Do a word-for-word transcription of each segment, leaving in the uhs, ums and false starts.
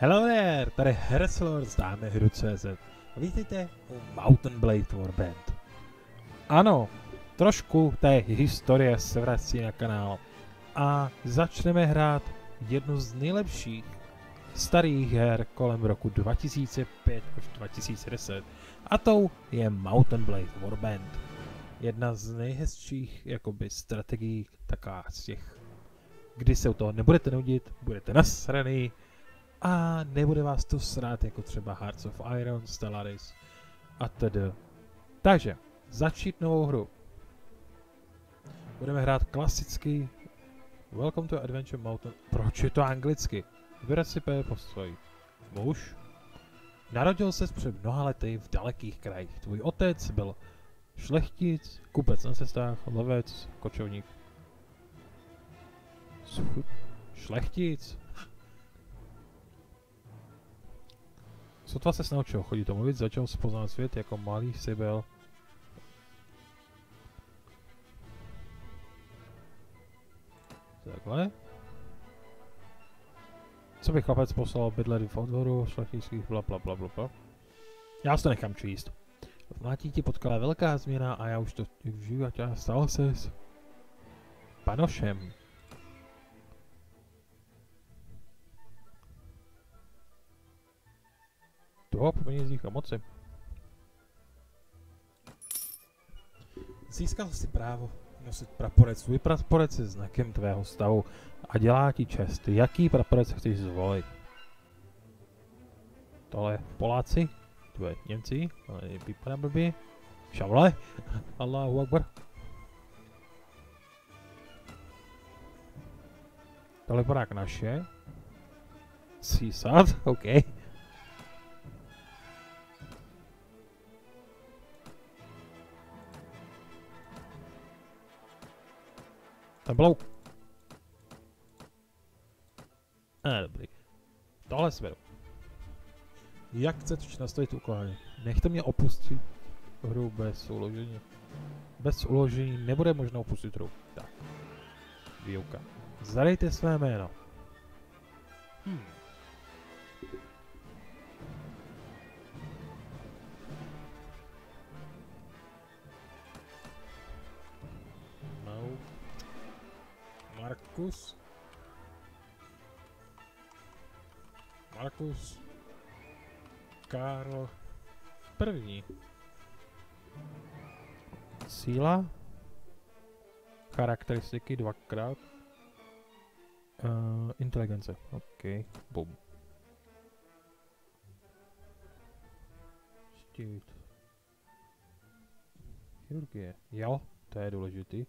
Hello there, tady Herslord z dáme hru tečka cé zet. Vítejte u Mount & Blade Warband. Ano, trošku té historie se vrací na kanál a začneme hrát jednu z nejlepších starých her kolem roku dva tisíce pět až dva tisíce deset. A tou je Mount & Blade Warband. Jedna z nejhezčích jakoby strategií, taká z těch, kdy se u toho nebudete nudit, budete nasraný a nebude vás to srát jako třeba Hearts of Iron, Stellaris a tedy. Takže, začít novou hru. Budeme hrát klasický Welcome to Adventure Mountain. Proč je to anglicky? Vybrat si P postoj. Muž. Narodil se před mnoha lety v dalekých krajích. Tvůj otec byl šlechtic, kupec na cestách, lovec, kočovník. Šlechtic. Sotva se naučil chodit a mluvit, začal spoznat svět jako malý Sibyl. Takhle. Co by chlapec poslal bydlet v odvoru šlechtických bla bla bla bla. Já si to nechám číst. V mlátí ti potkala velká změna a já už to žiju a tě stal ses panošem. Toho po penězích a moci. Získal si právo nosit praporec. Svůj praporec je znakem tvého stavu a dělá ti čest. Jaký praporec chceš zvolit? Tohle Poláci, to je Němci, ale vypadá blbě. Šavle, Allahu Akbar. Tohle vypadá jak naše. Císad, OK. Tam bylo... A, dobrý. Tohle směru. Jak chceš nastavit úkoly? Nechte mě opustit hru bez uložení. Bez uložení nebude možno opustit hru. Tak. Výuka. Zadejte své jméno. Hmm. Markus. Markus. Karl. První. Síla. Charakteristiky dvakrát. Uh, inteligence. OK. Bum. Štít. Chirurgie. Jo, to je důležitý.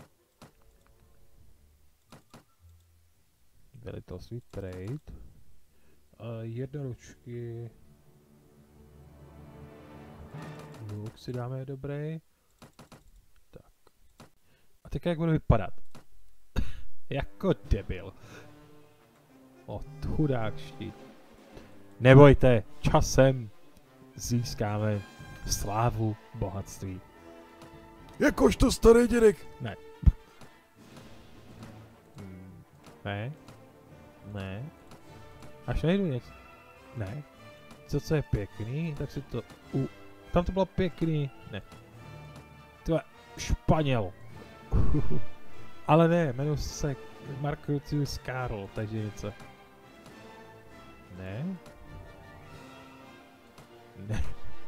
Velitelství, trade, uh, jednoručky, luk si dáme dobrý, tak, a teď jak bude vypadat, jako debil, o chudák štít, nebojte, časem získáme slávu, bohatství. Jakožto starý dědek, ne, hmm, ne. Ne. Až najdu něco. Ne. Co, co je pěkný, tak si to u... Tam to bylo pěkný. Ne. To je Španěl. Ale ne, jmenuji se Marcus Karl, takže něco. Ne. Ne.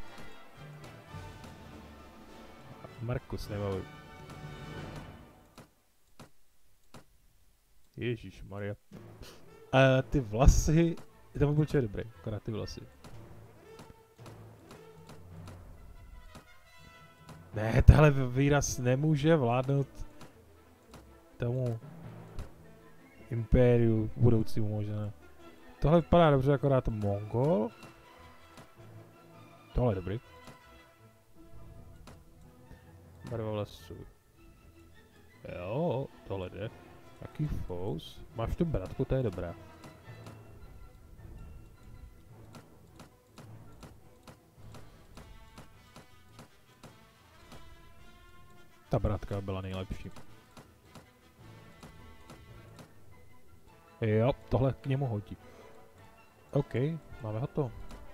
Markus, nebavím. Ježišmarja. A ty vlasy, to by byl určitě dobrý, akorát ty vlasy. Ne, tahle výraz nemůže vládnout tomu impériu budoucímu možná. Tohle vypadá dobře, akorát Mongol. Tohle je dobrý. Barva vlasů. Jo, tohle jde. Jaký fous? Máš tu bratku, to je dobrá. Ta bratka byla nejlepší. Jo, tohle k němu hodí. OK, máme hotovo.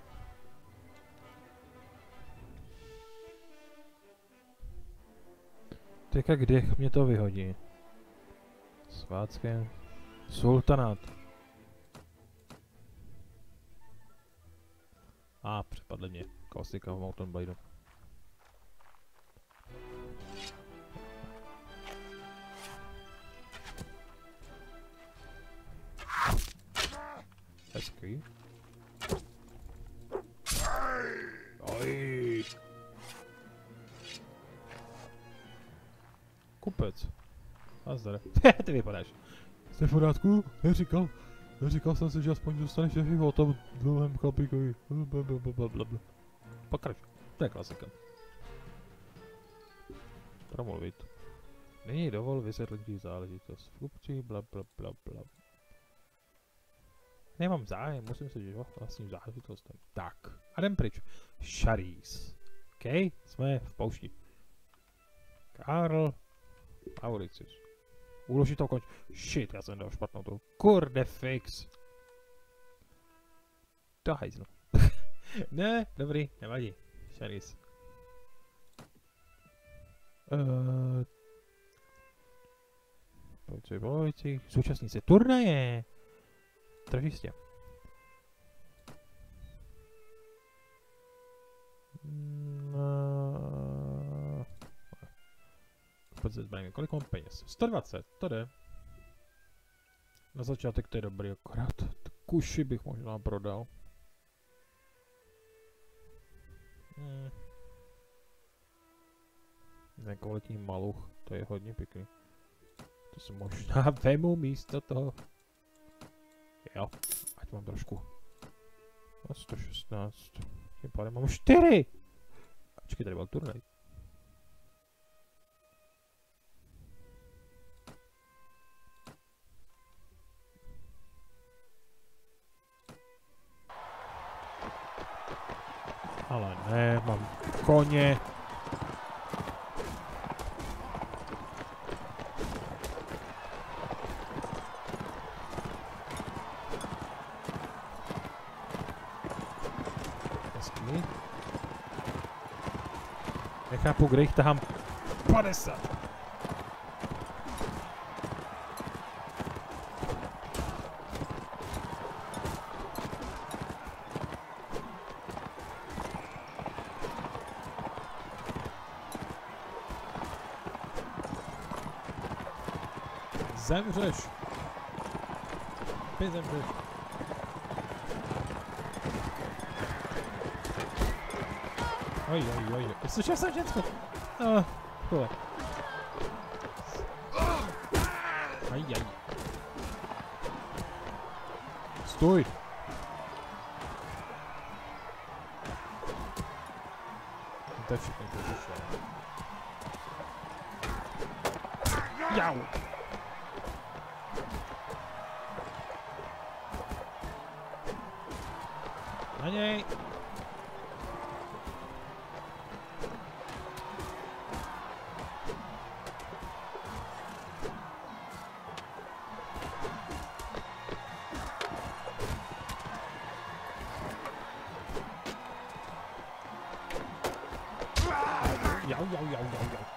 Teďka kde mě to vyhodí? Svácké. Sultanát. A, ah, přepadli mě. Klasika v Mountain Blade. Hezký. Oj. Kupec. Nazdar. Ty vypadáš. Jste v pořádku? Neříkal. Neříkal jsem si, že aspoň dostaneš všechny o tom dlouhém chlapíkovi. Blablabla. Pokračuj. To je klasika. Promluvit. Nyní dovol vysvětlit záležitost. Vkupčí blablabla. Nemám zájem, musím se dívat vlastním záležitostem. Tak, a jdem pryč. Šarís. OK, jsme v poušti. Karl. Mauricius. Uložit to konč. Shit, já jsem dal špatnou tu. Kurde fix. Do hajzlu. Ne, dobrý, nevadí. Šarís. Uh, Policie, policie. Současníci turnaje. Tržiště. No. Kupec se zbraně. Kolik mám peněz? sto dvacet, to jde. Na začátek to je dobrý, akorát kuši bych možná prodal. Hmm. Nekvalitní maluch, to je hodně pěkný. To si možná vemu místo toho. Jo, ať mám trošku. A sto šestnáct. Tím pádem mám čtyři! Ačkej, tady byl turnaj. Ale ne, mám koně. Nechápu, kde jich tahám padesát. Zemřeš. Ty zemřeš. Oj, oj, oj, slyšel jsem ženskou. Ah, tohle. Aj, aj. Stůj. To je všechno, to je všechno. Jau. Na něj. Jau, jau, jau, jau, jau.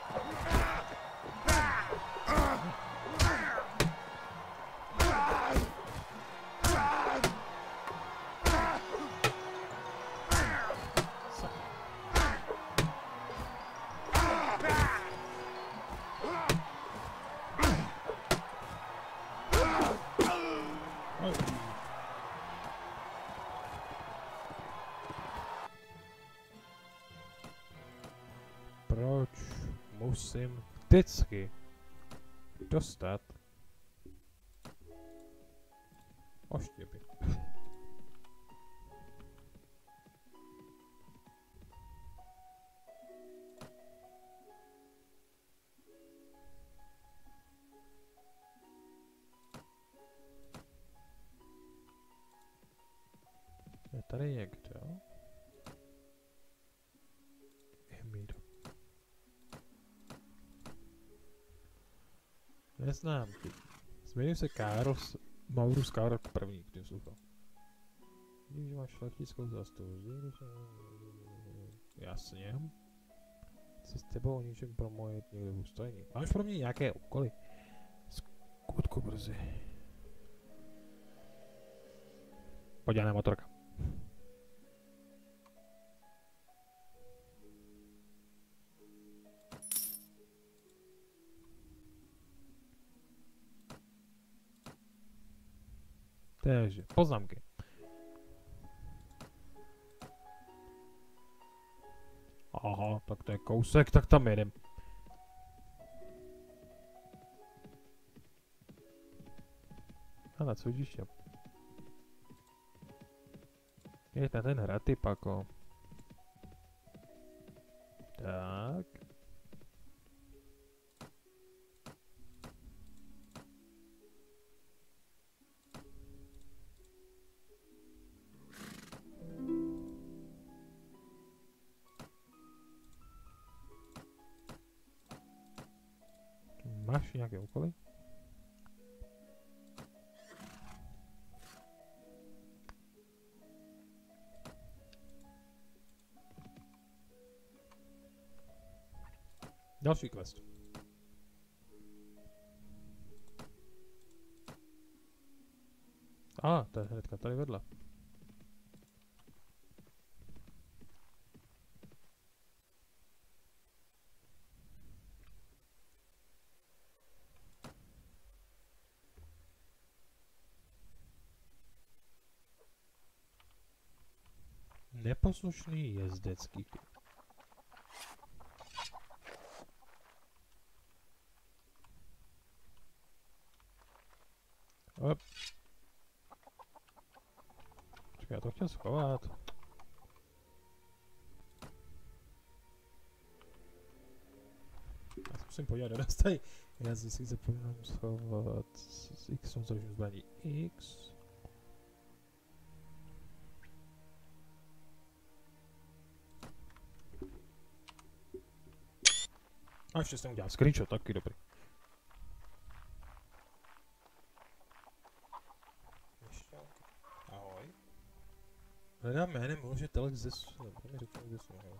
Proč musím vždycky dostat oštěpy? Je tady někdo? Emir. Neznám tě. Změním se Karl, Maurus Karl první, který sluchal. Vidíš, že máš šlechtickou zastavu. Jasně. Chci s tebou o ničem promluvit někde v ústojní. Máš pro mě nějaké úkoly? Skutku brzy. Pojď na motorka. Takže, poznámky. Aha, tak to je kousek, tak tam jedem. A na cvičiště. Je na ten hraty, Pako. Tak. Máš nějaké úkoly? Další quest. A, ah, to je hnedka tady vedle. Neposlušný jezdecký klub. Op. Počkej, já to chtěl schovat. Já se musím podívat, do nás tady. Já si si zapomínám schovat s X, jsem založím zbraní X. A ještě jsem udělal screenshot, taky dobrý. Ahoj. Hledám jménem může telek ze snu. To mi řekne ze snu.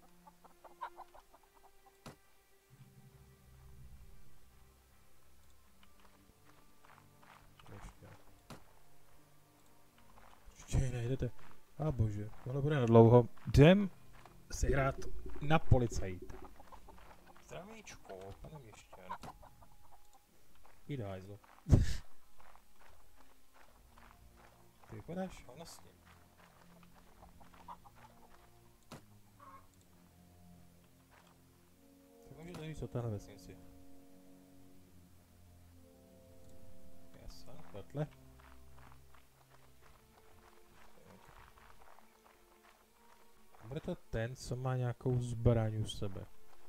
Ještě. Ještě nejdete. A ah, bože, tohle bude na dlouho. Jdem si hrát na policajta. Zdravíčko, pane měšťan. Jde hajzl. Ty vypadáš honosně. Tak můžete říct o téhle vesnici. Jasně, takhle. Bude to ten, co má nějakou zbraň u sebe.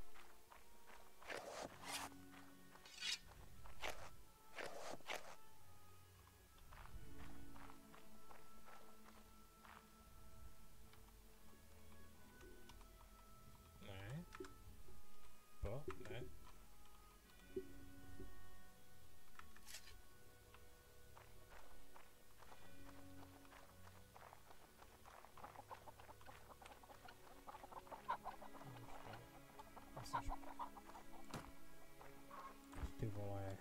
Ne. To? Ne. Ty vole.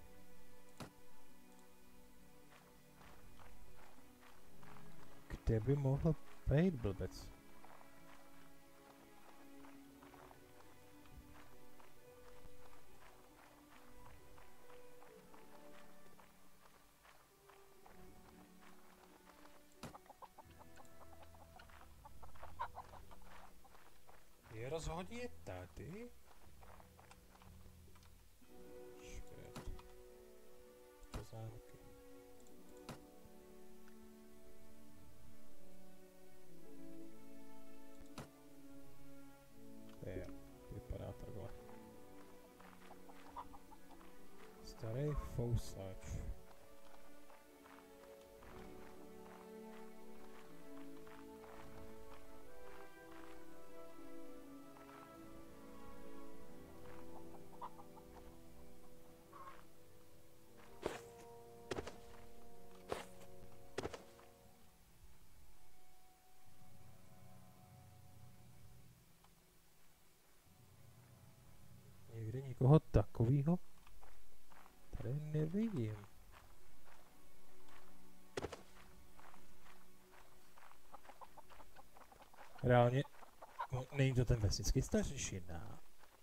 Kde by mohl být blbec? Je rozhodně tady? Škret. Poznámky. Je, vypadá takhle. Starý fousač. takovýho tady nevidím. Reálně, no, není to ten vesnický stařešina.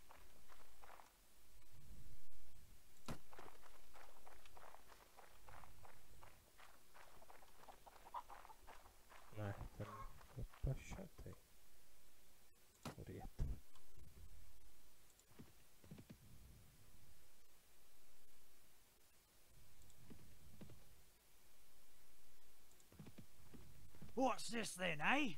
Ne, ten je pašatý. Odjet. What's this then, eh?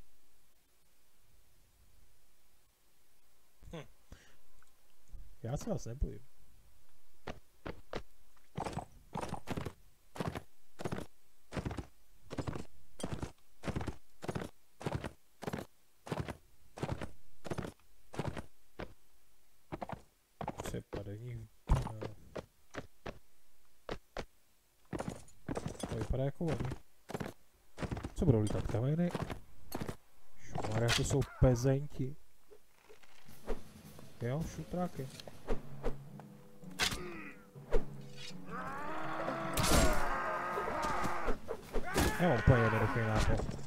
Hm. Já se vás nebojím. Přepadení. To vypadá jako oni. Co budou lítat kameny? Šmarja, to jsou pezenti. Jo, šutráky. Já mám úplně jednoduchý nápad.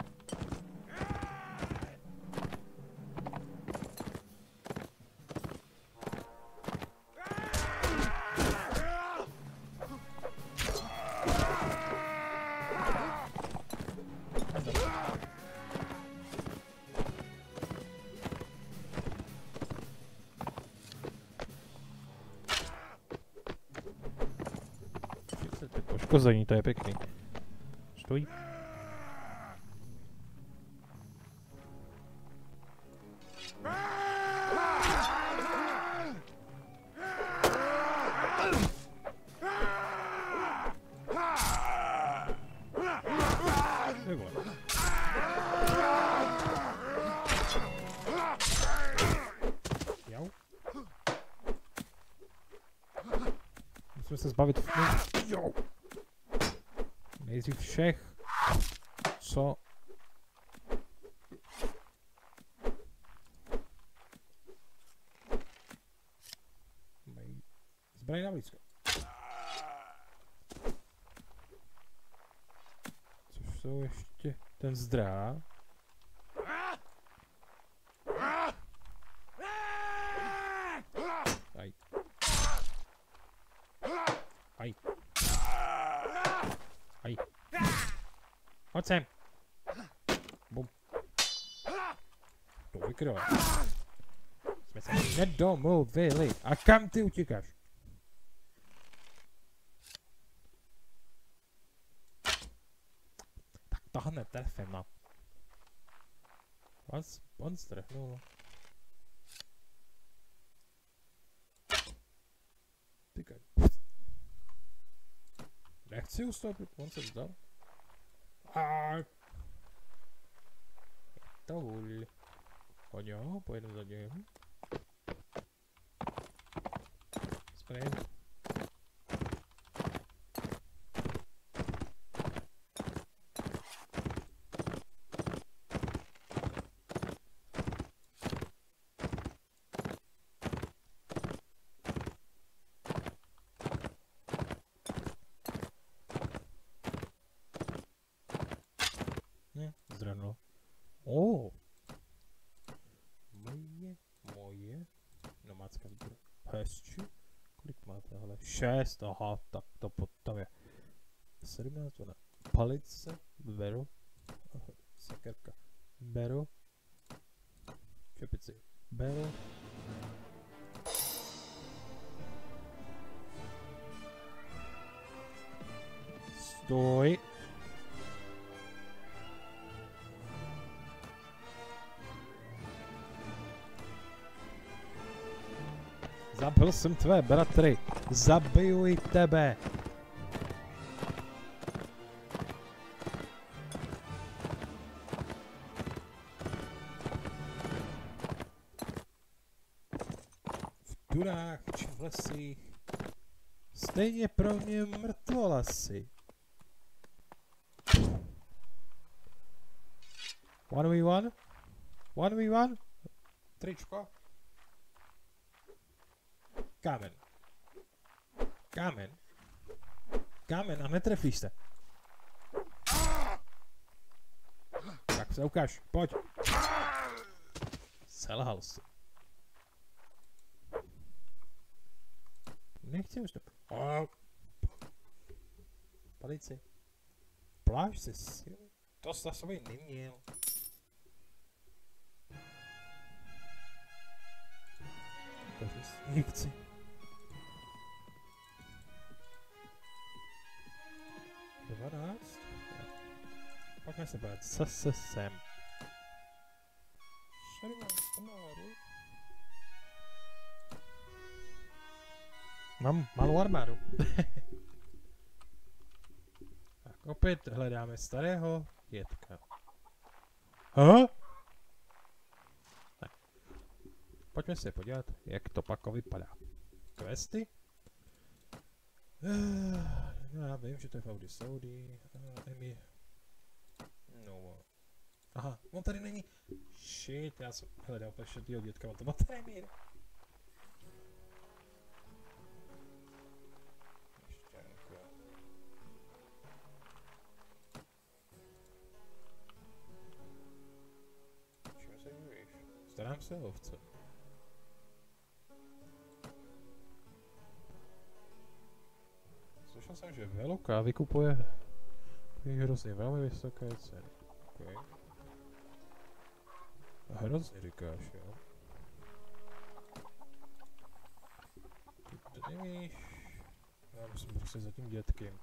Poškození, to je pěkný. Stojí. Jau. Musíme se zbavit jo. Nejdřív všech, co mají zbraně na blízko. Což jsou ještě ten zdrá. Aj. Aj. Aj. Hoď sem. Bum. To vykrylo. Jsme se nedomluvili. A kam ty utíkáš? Tak toho netrefím, no. On, on strhnul. Tykaj. Nechci ustoupit, on se vzdal. Aaaa. To vůli. Pojď jo, pojedu za něm. Sprej. Zrano. O. Moje, moje. Nomádska výběr. Hezčí. Kolik máte, hele? Šest, aha, tak to potom je. sedmnáct, ona. Palice, beru. Sekerka, beru. Čepici, beru. Stoj. Zabil jsem tvé bratry. Zabiju i tebe. V turách či v lesích. Stejně pro mě mrtvolasy. One v one? One v one? Tričko. Kámen. Kámen. Kámen a netrefíš se. Tak se ukáž, pojď. Selhal jsi. Nechci už to. Palici. Pláž si si. To jsi na sobě neměl. Nechci. dvanáct. Pojďme se bát. Co se sem? Mám malou armádu. Tak opět hledáme starého Jedka. Aha? Tak. Pojďme se podívat, jak to pak vypadá. Questy? Uh, no já vím, že to je v Audi Saudi. Uh, Emi. No. Aha, on tady není. Shit, já jsem hledal plešetýho dětka, on to má tady mír. Štěnko. Čím se živíš? Starám se o ovce. Slyšel jsem, že Veloka vykupuje hrozně velmi vysoké ceny. Okay. Hrozně říkáš, jo? Ty to nevíš. Já musím prostě za tím dětkem.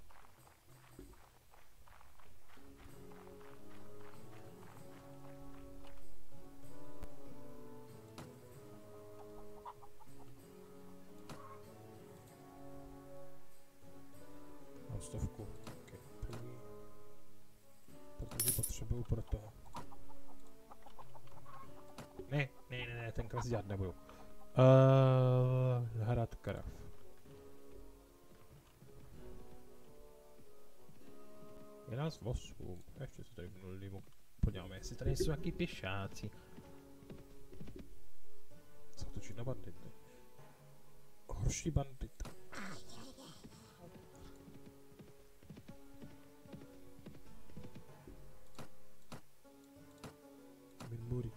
Mám stovku. Okay. Protože potřebuju pro toho. Ne, ne, ne, ne, ten quest dělat nebudu. Uh, hrad krav. Je nás osm. Ještě se tady vnulím. Podíváme, jestli tady jsou nějaký pěšáci. Zautočit na bandity. Horší bandit. Minburi.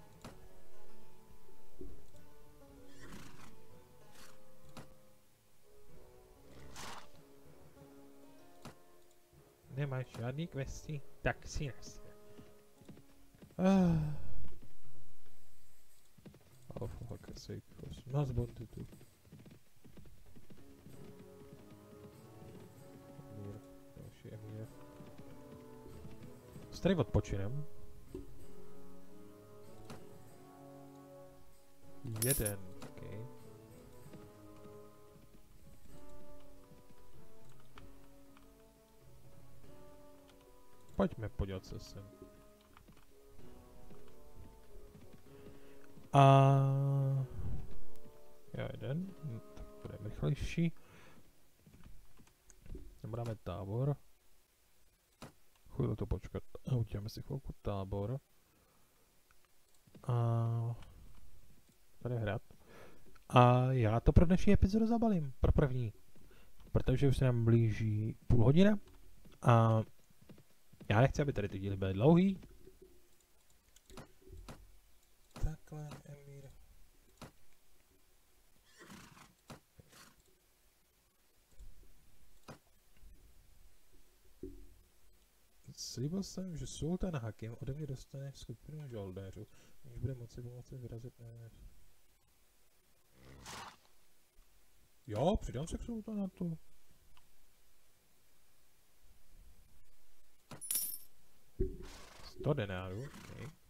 Nemáš žádný questy, tak si nesmí. Ah. Oh, fuck sake, osmnáct banditů. Emír, další Emír. S tady odpočinem. Jeden, okej. Okay. Pojďme podívat se sem. A já jeden, hm, tak budeme rychlejší. Nebudeme tábor. Chvíli to počkat. Uděláme si chvilku tábor. A tady hrát. A já to pro dnešní epizodu zabalím. Pro první. Protože už se nám blíží půl hodina. A já nechci, aby tady ty díly byly dlouhý. Takhle, Emír. Slíbil jsem, že Sultan Hakim ode mě dostane skupinu žoldéřů, než bude moci pomoci vyrazit na... Jo, přidám se k Sultanatu. sto denárů, okej. Okay.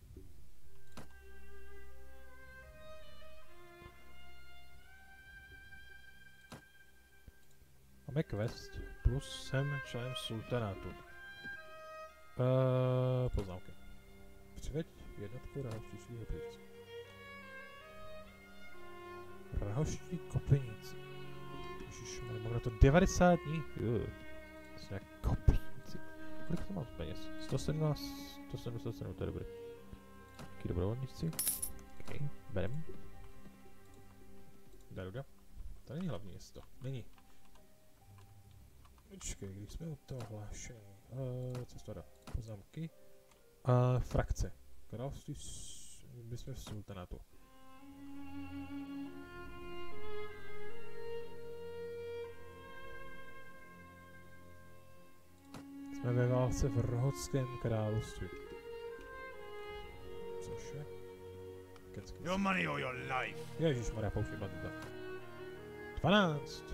Máme quest, plus jsem členem sultanátu. Uh, poznámky. Přiveď jednotku rahoštíčí kopenic. Rahoští kopenici. Ježišmarja, mám na to devadesát dní. Uh, to jsou nějak kopenici. Kolik to mám peněz? sto sedmnáct, sto sedm, sto sedm, to je dobré. Jaký dobrovolníci? OK, berem. Daruda. To není hlavní město. Není. Počkej, když jsme u toho hlášení. Uh, co to dá? Poznámky. Uh, frakce. Království s... my jsme v sultanátu. Jsme ve válce v Rohodském království. Cože? Kec, kec. Your money or your life. Ježišmarja, pouští banda. dvanáct.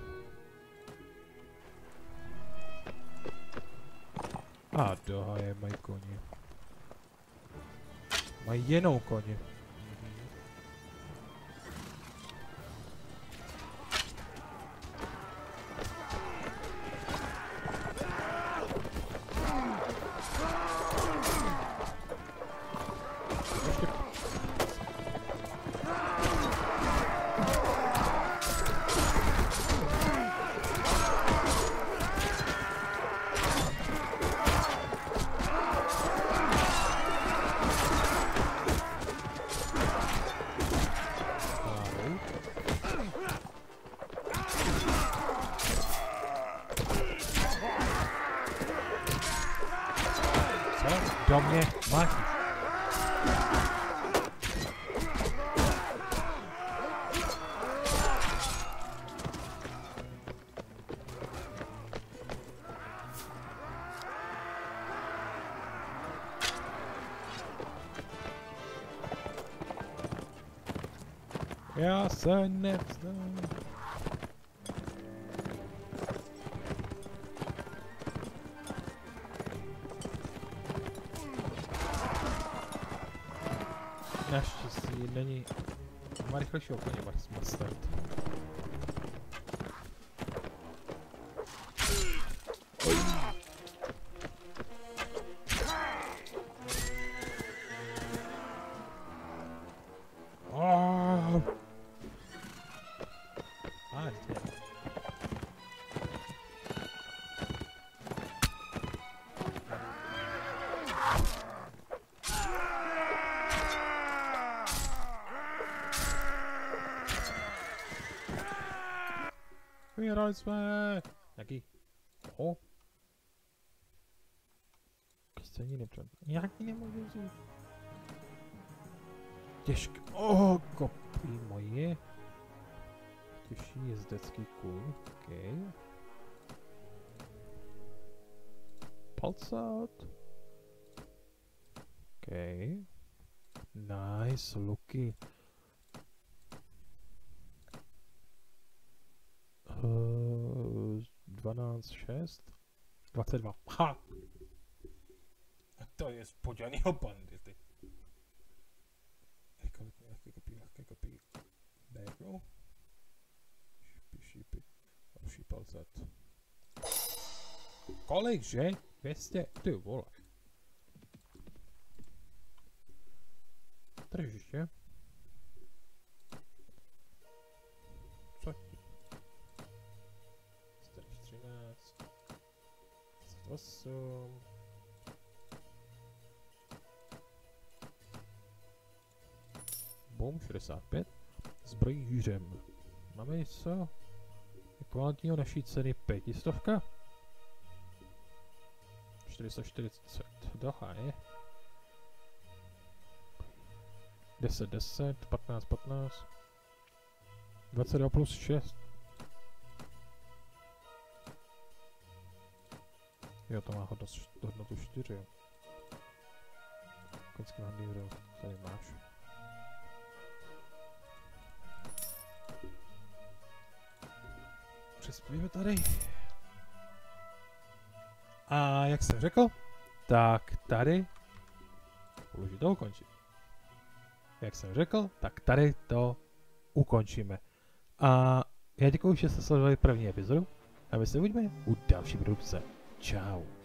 A dohaje mají koně. Mají jenom koně. Do mě mátíš. Já se nevzdám. Naštěstí není... Má rychlejšího koně, má start. Oh. Ah, vyhrali jsme! Jaký? Oho. Kystění nepřed... Jaký nemůžu vzít? Těžké. Oh, kopí moje. Těžší jezdecký kůň. Okay. Palcát. Okay. Nice, looky. Uh, dvanáct šest. dvacet dva. Ha! A to je spoděnýho bandity. Lehké kopí, lehké kopí. Bégro. Šípy, šípy. Další palcet. Kolik, že? dvě stě? Ty vole. Tržiště. Co? třináct. osm. Boom, šedesát pět. Zbrojí hýřem. Máme něco? Kvalitního naší ceny pětistovka? čtyři sta čtyřicet. Doha, je? deset, deset, patnáct, patnáct. dvacet dva plus šest. Jo, to má hodnotu, hodnotu čtyři. Koňský handýro, tady máš. Přespíme tady. A jak jsem řekl, tak tady už to ukončím. Jak jsem řekl, tak tady to ukončíme. A já děkuji, že jste sledovali první epizodu a my se uvidíme u další produkce. Čau.